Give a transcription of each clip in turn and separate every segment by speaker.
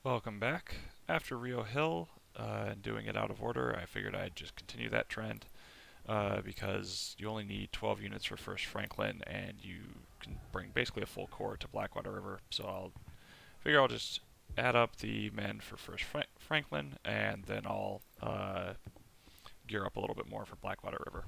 Speaker 1: Welcome back. After Rio Hill and doing it out of order, I figured I'd just continue that trend because you only need 12 units for First Franklin and you can bring basically a full corps to Blackwater River. So I'll just add up the men for First Franklin and then I'll gear up a little bit more for Blackwater River.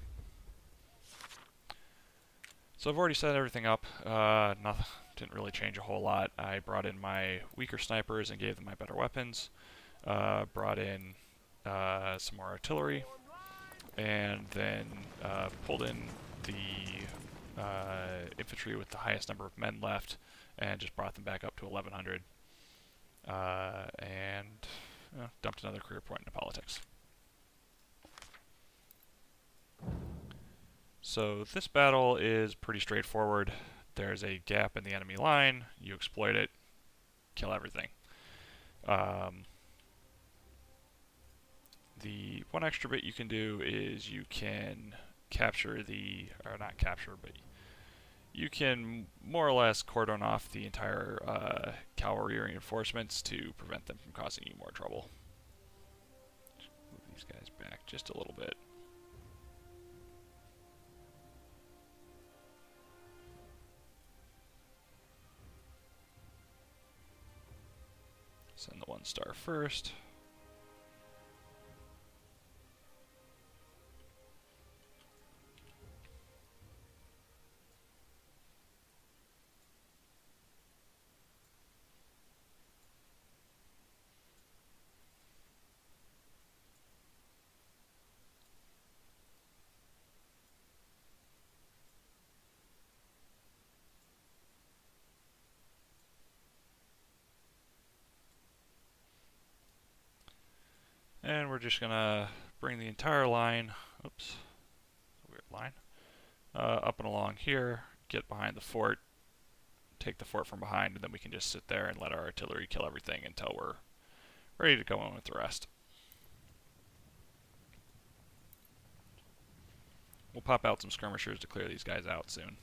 Speaker 1: So I've already set everything up. Nothing, didn't really change a whole lot. I brought in my weaker snipers and gave them my better weapons. Brought in some more artillery, and then pulled in the infantry with the highest number of men left, and just brought them back up to 1100. And dumped another career point into politics. So this battle is pretty straightforward. There's a gap in the enemy line, you exploit it, kill everything. The one extra bit you can do is you can capture or not capture, but you can more or less cordon off the entire cavalry reinforcements to prevent them from causing you more trouble. Move these guys back just a little bit. Send the 1-star first. And we're just gonna bring the entire line, oops, weird line, up and along here, get behind the fort, take the fort from behind, and then we can just sit there and let our artillery kill everything until we're ready to go in with the rest. We'll pop out some skirmishers to clear these guys out soon.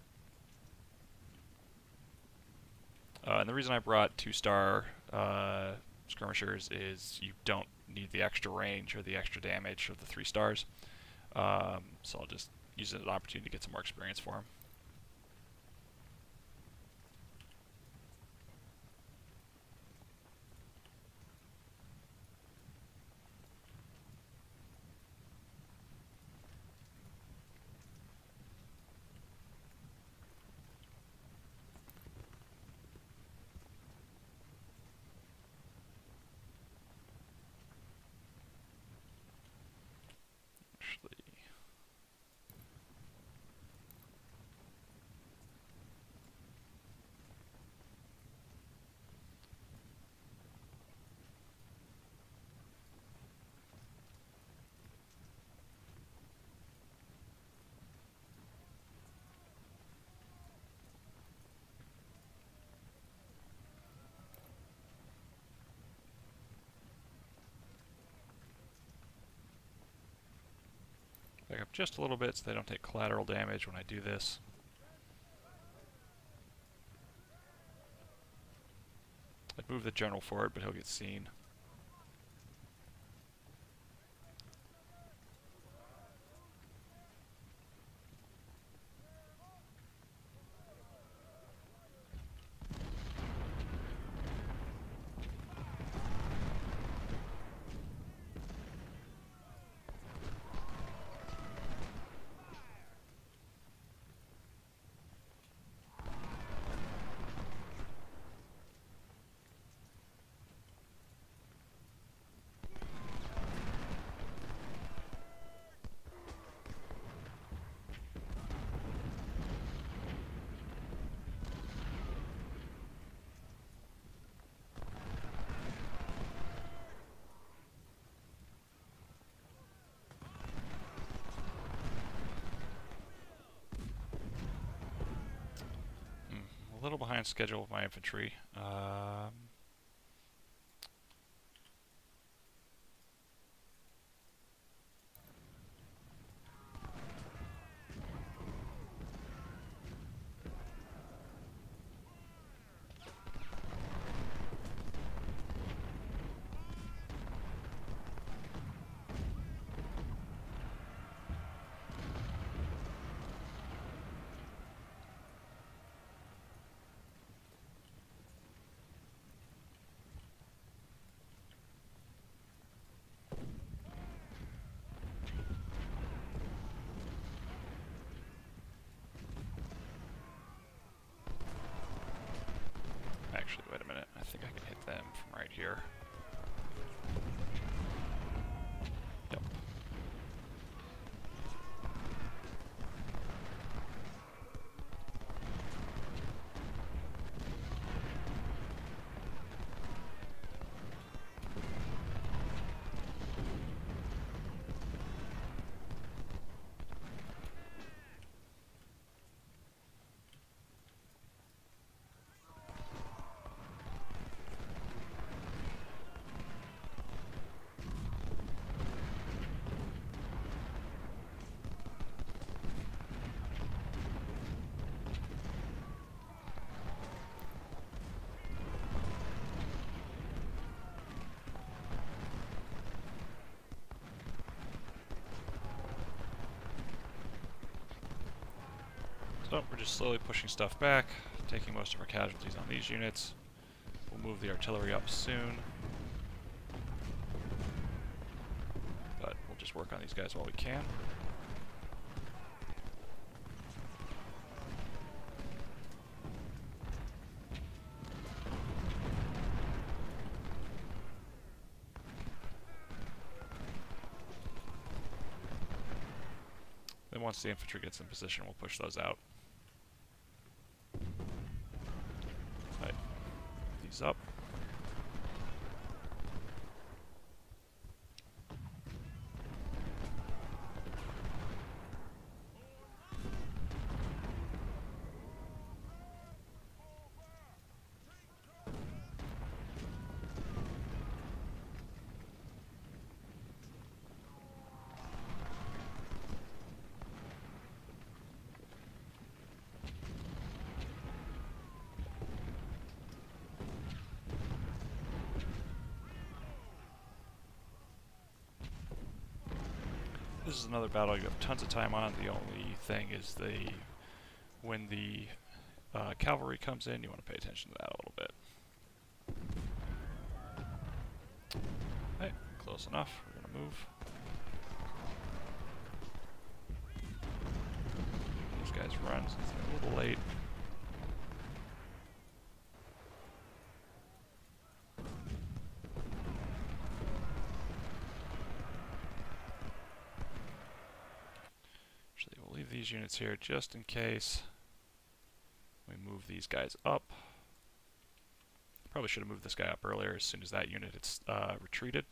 Speaker 1: And the reason I brought 2-star skirmishers is you don't need the extra range or the extra damage of the 3 stars. So I'll just use it as an opportunity to get some more experience for them. Back up just a little bit so they don't take collateral damage when I do this. I'd move the general forward, but he'll get seen. A little behind schedule with my infantry. wait a minute. I think I can hit them from right here. Yep. So we're just slowly pushing stuff back, taking most of our casualties on these units. We'll move the artillery up soon. But we'll just work on these guys while we can. Then once the infantry gets in position, we'll push those out. Right. These up. This is another battle you have tons of time on. The only thing is when the cavalry comes in, you want to pay attention to that a little bit. Right, close enough. We're going to move. These guys run since they're a little late. These units here just in case we move these guys up. Probably should have moved this guy up earlier as soon as that unit had retreated.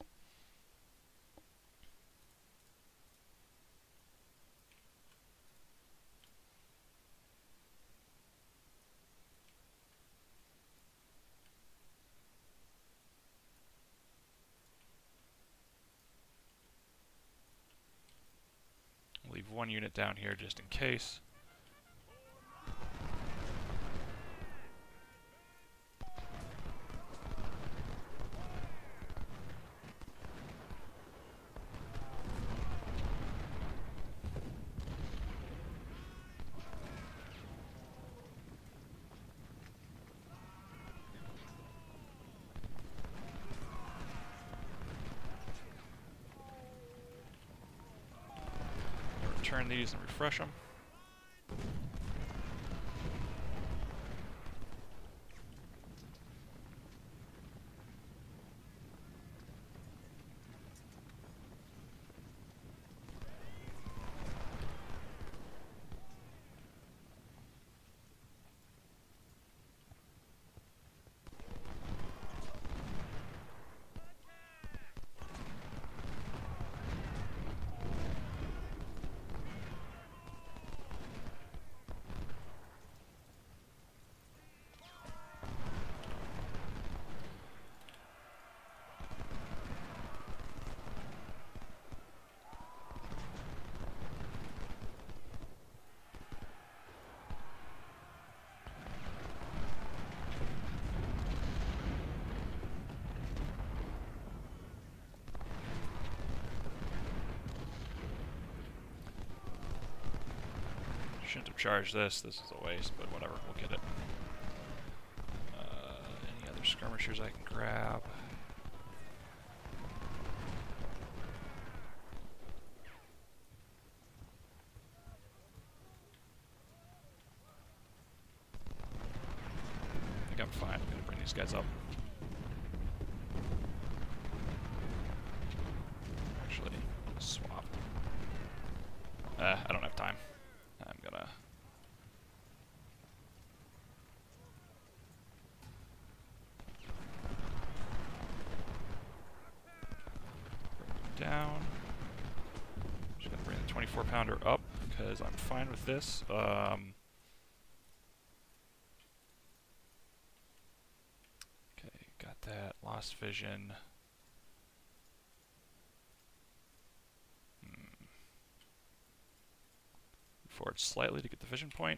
Speaker 1: Leave one unit down here just in case. Turn these and refresh them. Shouldn't have charged this. This is a waste, but whatever. We'll get it. Any other skirmishers I can grab? I think I'm fine. I'm going to bring these these guys up. Actually, swap. I don't have time. I'm gonna... bring them down. Just gonna bring the 24-pounder up, because I'm fine with this. Got that. Lost vision. Forward slightly to get the vision point.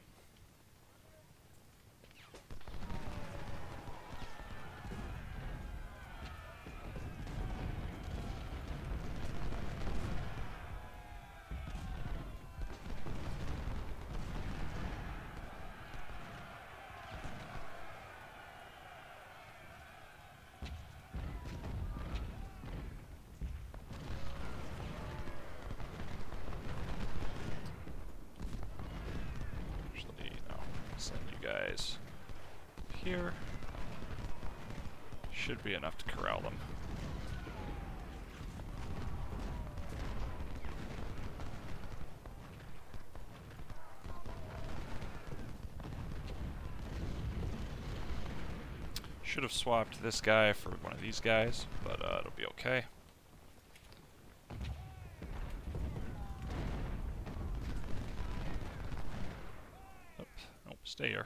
Speaker 1: Send you guys here. Should be enough to corral them. Should have swapped this guy for one of these guys, but it'll be okay. Stay here.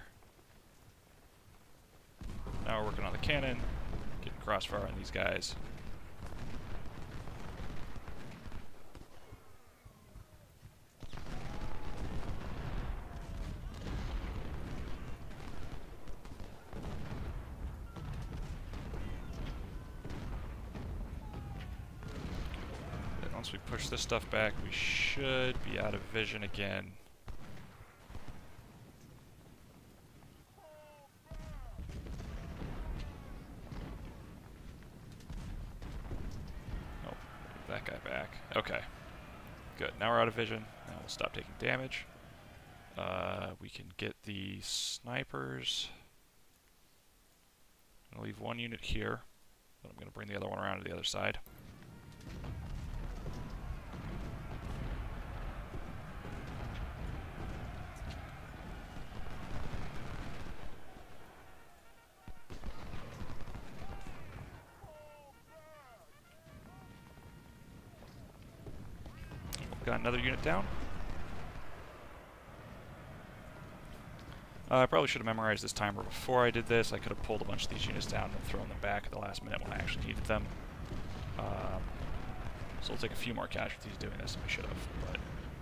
Speaker 1: Now we're working on the cannon, getting crossfire on these guys. Then once we push this stuff back, we should be out of vision again. That guy back. Okay. Good. Now we're out of vision. Now we'll stop taking damage. We can get the snipers. I'm going to leave one unit here, but I'm going to bring the other one around to the other side. Got another unit down. I probably should have memorized this timer before I did this. I could have pulled a bunch of these units down and thrown them back at the last minute when I actually needed them. So we'll take a few more casualties doing this than we should have. But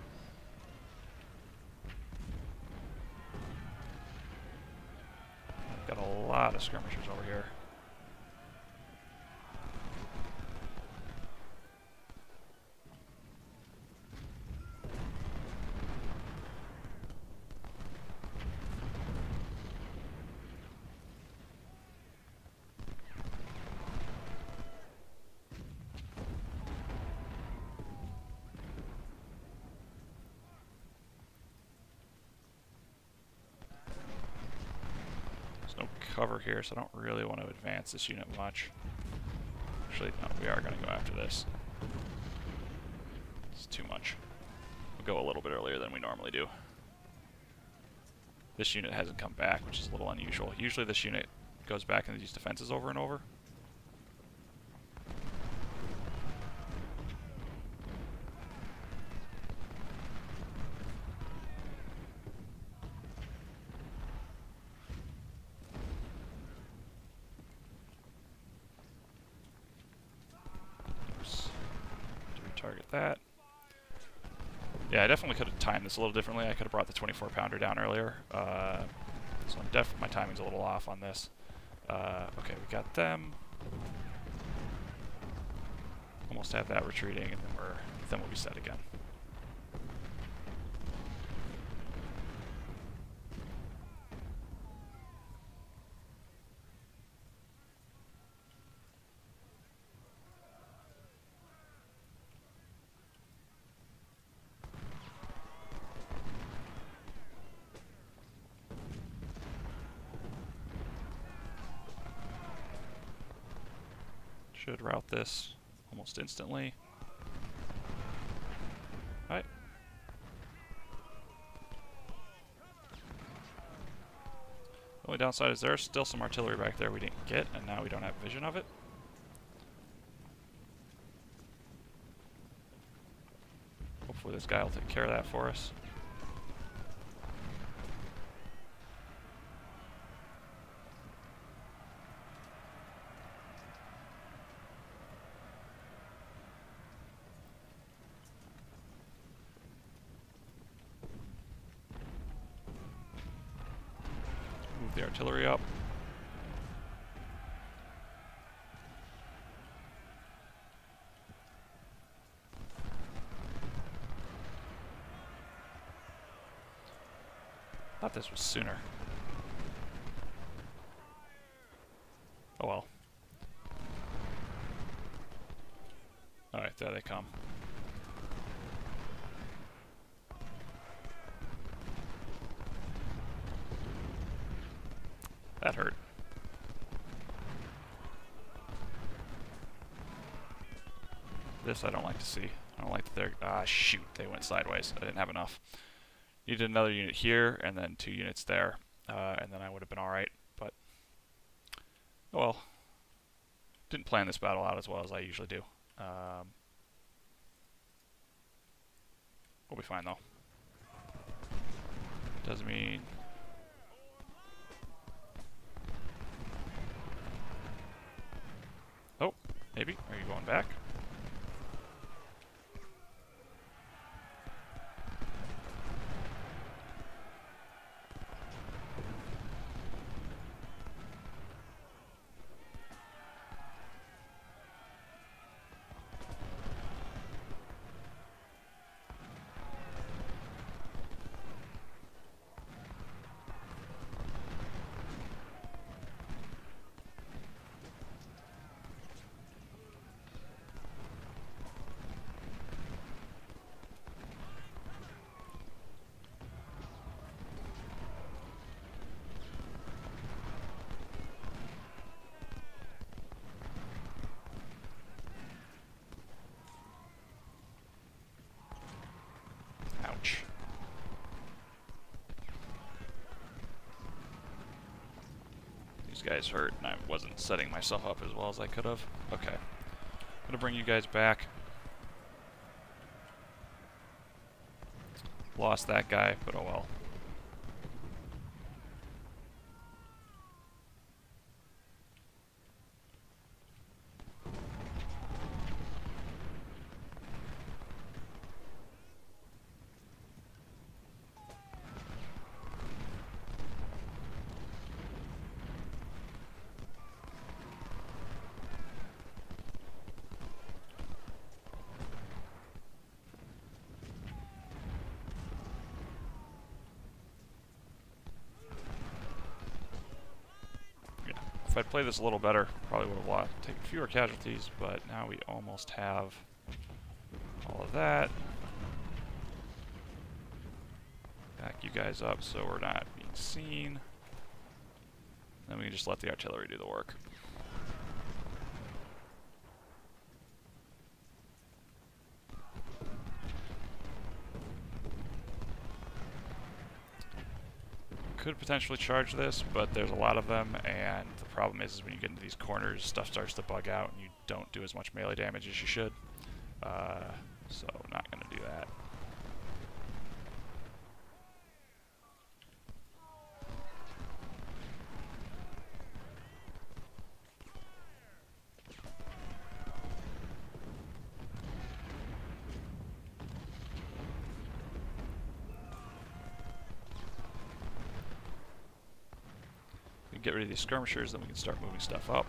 Speaker 1: got a lot of skirmishers over here. No cover here, so I don't really want to advance this unit much. Actually, no, we are going to go after this. It's too much. We'll go a little bit earlier than we normally do. This unit hasn't come back, which is a little unusual. Usually this unit goes back into these defenses over and over. Target that. Yeah, I definitely could have timed this a little differently. I could have brought the 24-pounder down earlier. So my timing's a little off on this. Okay, we got them. Almost have that retreating, and then we'll be set again. Should route this almost instantly. Alright. The only downside is there's still some artillery back there we didn't get, and now we don't have vision of it. Hopefully this guy will take care of that for us. Move the artillery up. Thought this was sooner. Oh well. Alright, there they come. That hurt. This I don't like to see. I don't like that they're... Ah, shoot. They went sideways. I didn't have enough. Needed another unit here, and then 2 units there. And then I would have been alright, but... Oh well. Didn't plan this battle out as well as I usually do. We'll be fine, though. Doesn't mean... Oh, maybe. Are you going back? Ouch. These guys hurt, and I wasn't setting myself up as well as I could have. Okay. I'm gonna bring you guys back. Lost that guy, but oh well. If I'd played this a little better, probably would have taken fewer casualties, but now we almost have all of that. Back you guys up so we're not being seen. Then we can just let the artillery do the work. Could potentially charge this, but there's a lot of them, and the problem is when you get into these corners, stuff starts to bug out, and you don't do as much melee damage as you should. So not going to do that. Get rid of these skirmishers, then we can start moving stuff up.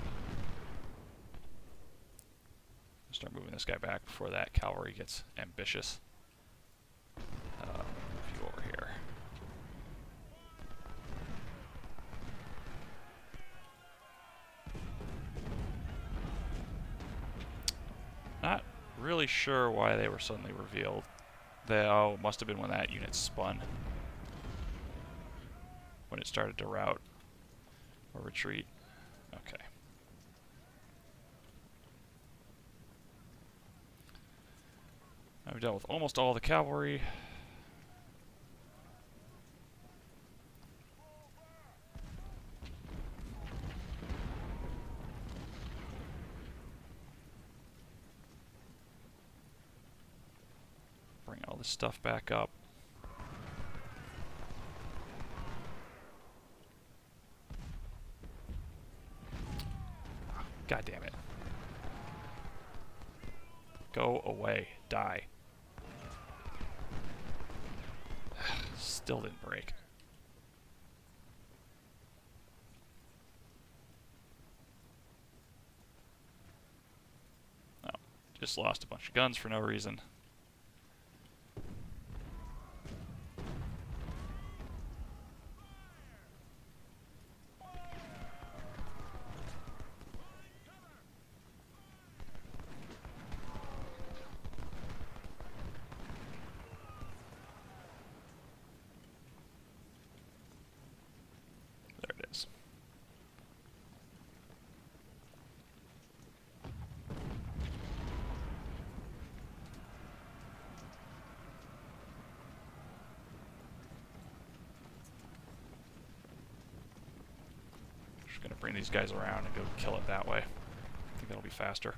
Speaker 1: Start moving this guy back before that cavalry gets ambitious. Move you over here. Not really sure why they were suddenly revealed. They must have been when that unit spun. When it started to rout. Or retreat. Okay. We've dealt with almost all the cavalry. Bring all this stuff back up. God damn it. Go away. Die. Still didn't break. Oh, just lost a bunch of guns for no reason. There it is. Just gonna bring these guys around and go kill it that way. I think that'll be faster.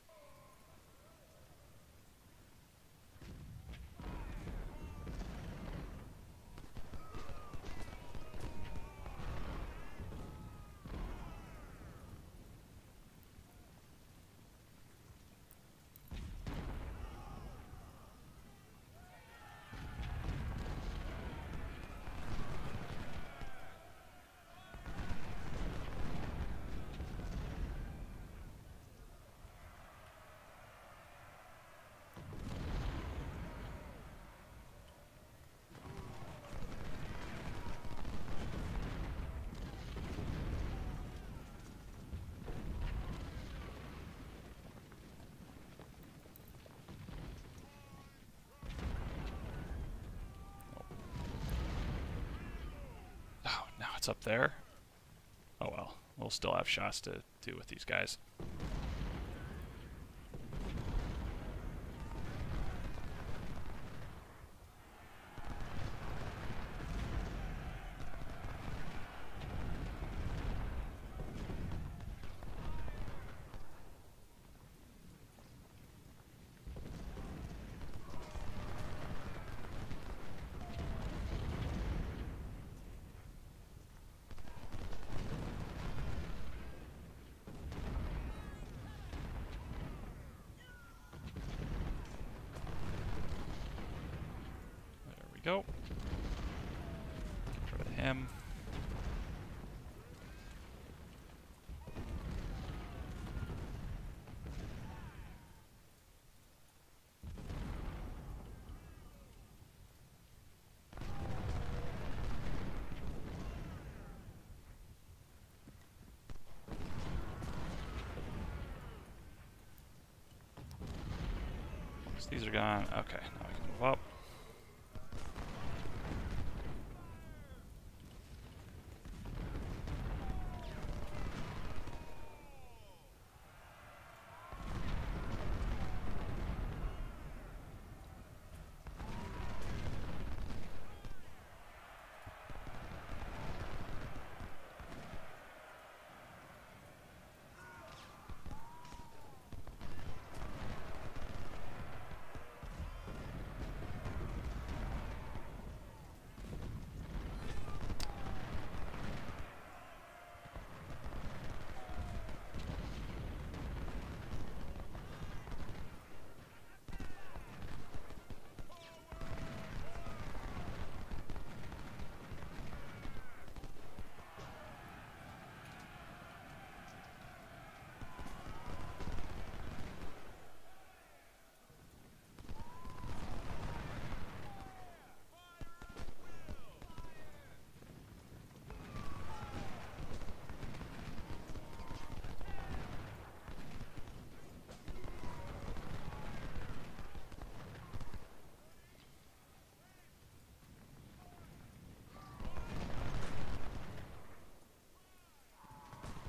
Speaker 1: It's up there. Oh well, we'll still have shots to do with these guys. Go. Get rid of him. Once these are gone, okay, now we can move up.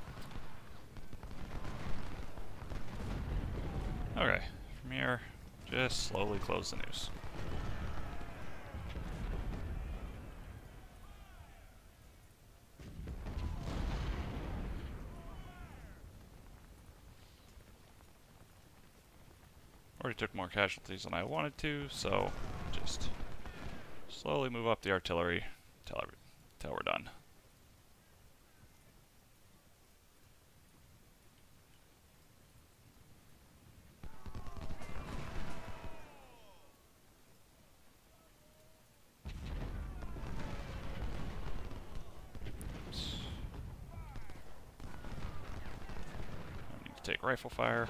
Speaker 1: Okay, from here, Just slowly close the noose. Already took more casualties than I wanted to, so just slowly move up the artillery till we're done. Oops. I need to take rifle fire.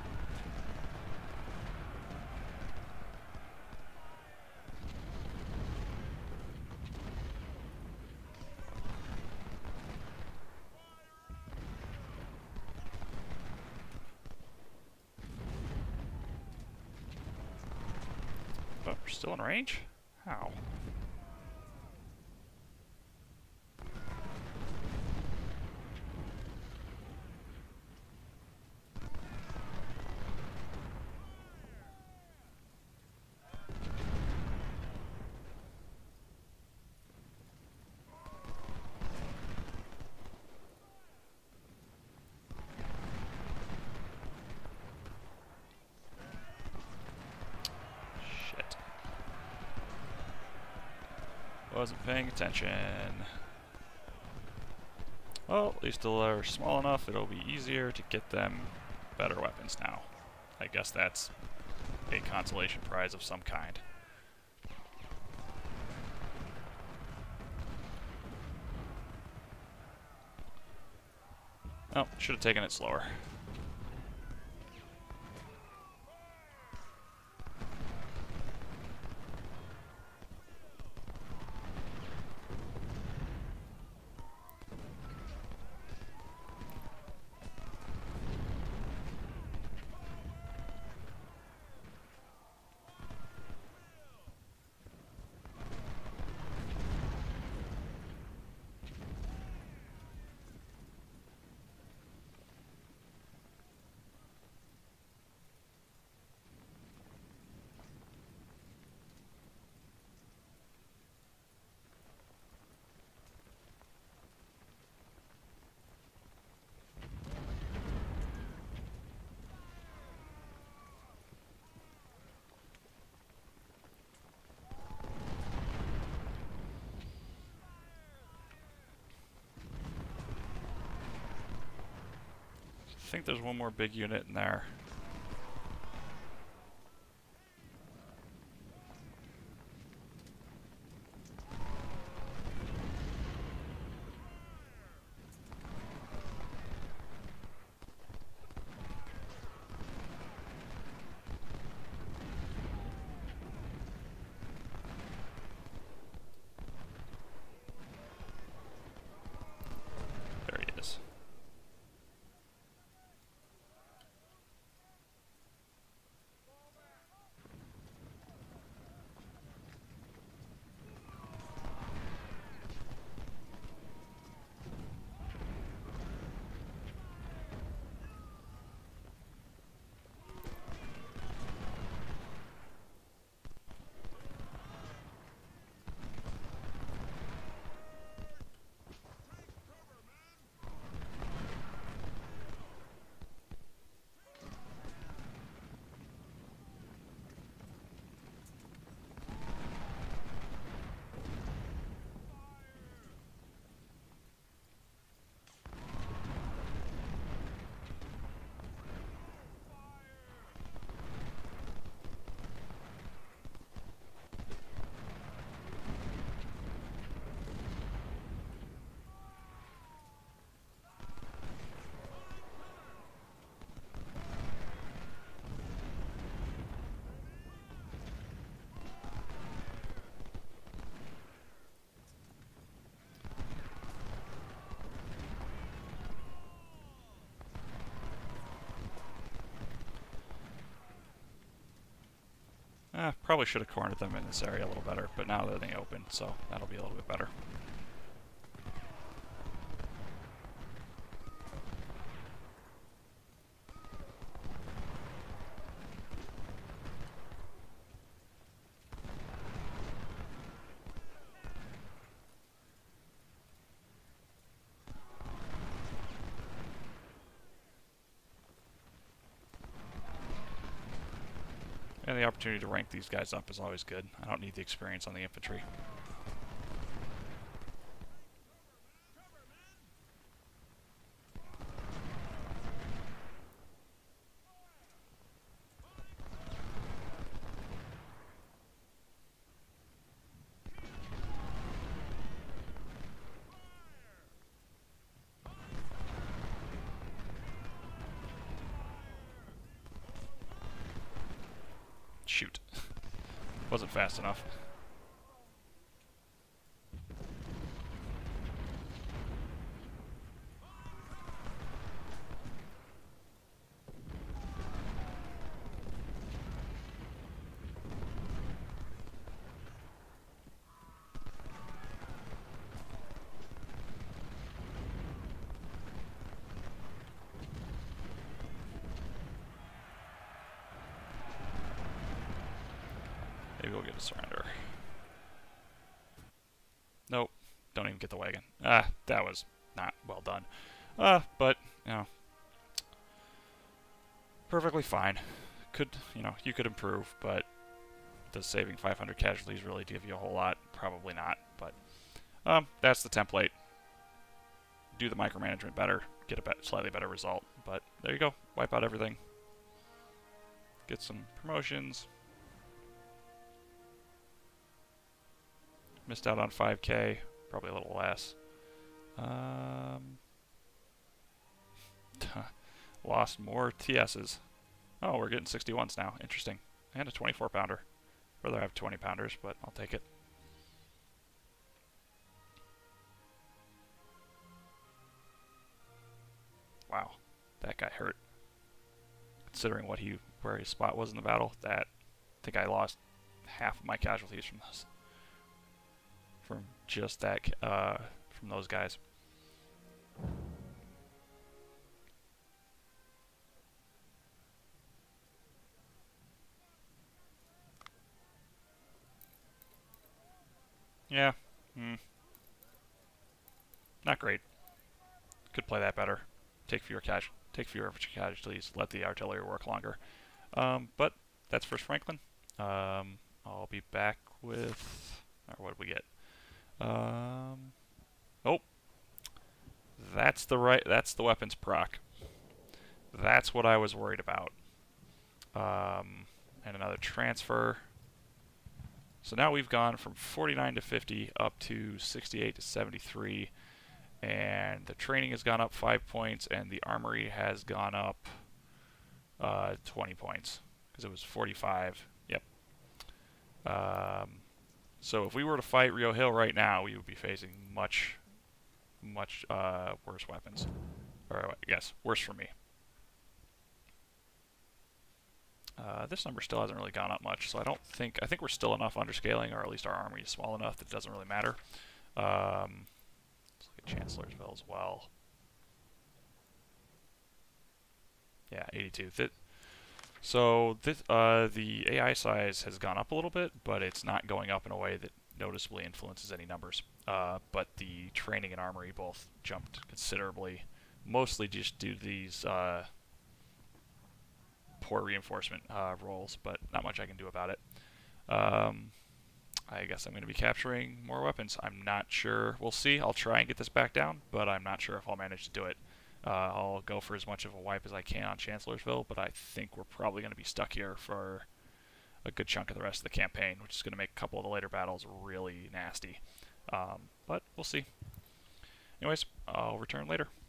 Speaker 1: Oh, we're still in range? How? Shit. Wasn't paying attention. Well, at least they're small enough, it'll be easier to get them better weapons now. I guess that's a consolation prize of some kind. Oh, should have taken it slower. I think there's one more big unit in there. There he is. Probably should have cornered them in this area a little better, but now they're in the open, so that'll be a little bit better. And the opportunity to rank these guys up is always good. I don't need the experience on the infantry. Shoot. Wasn't fast enough. Maybe we'll get a surrender. Nope. Don't even get the wagon. Ah, that was not well done. But, you know, perfectly fine. Could, you know, you could improve, but does saving 500 casualties really give you a whole lot? Probably not, but that's the template. Do the micromanagement better, get a slightly better result, but there you go. Wipe out everything. Get some promotions. Missed out on 5k, probably a little less. Lost more TSs. Oh, we're getting 61s now. Interesting. And a 24 pounder. Rather have 20 pounders, but I'll take it. Wow, that guy hurt. Considering where his spot was in the battle, I think I lost half of my casualties from this. From just that, from those guys. Yeah, not great. Could play that better. Take fewer casualties. Let the artillery work longer. But that's first Franklin. I'll be back with. Or what did we get? Oh, that's the weapons proc. That's what I was worried about. And another transfer. So now we've gone from 49 to 50 up to 68 to 73, and the training has gone up 5 points, and the armory has gone up 20 points because it was 45. Yep. So if we were to fight Rio Hill right now, we would be facing much worse weapons. Or, yes, worse for me. This number still hasn't really gone up much, so I think we're still enough underscaling, or at least our army is small enough that it doesn't really matter. Let's look at Chancellorsville as well. Yeah, 82. So the AI size has gone up a little bit, but it's not going up in a way that noticeably influences any numbers. But the training and armory both jumped considerably, mostly just due to these poor reinforcement rolls, but not much I can do about it. I guess I'm going to be capturing more weapons. I'm not sure. We'll see. I'll try and get this back down, but I'm not sure if I'll manage to do it. I'll go for as much of a wipe as I can on Chancellorsville, but I think we're probably going to be stuck here for a good chunk of the rest of the campaign, which is going to make a couple of the later battles really nasty. But we'll see. Anyways, I'll return later.